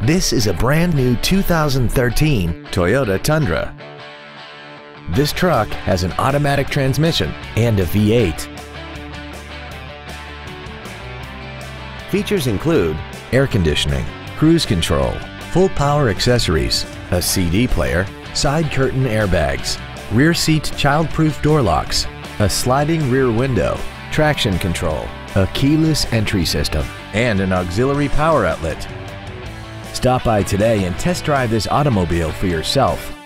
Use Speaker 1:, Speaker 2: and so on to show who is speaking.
Speaker 1: This is a brand new 2013 Toyota Tundra. This truck has an automatic transmission and a V8. Features include air conditioning, cruise control, full power accessories, a CD player, side curtain airbags, rear seat child-proof door locks, a sliding rear window, traction control, a keyless entry system, and an auxiliary power outlet. Stop by today and test drive this automobile for yourself.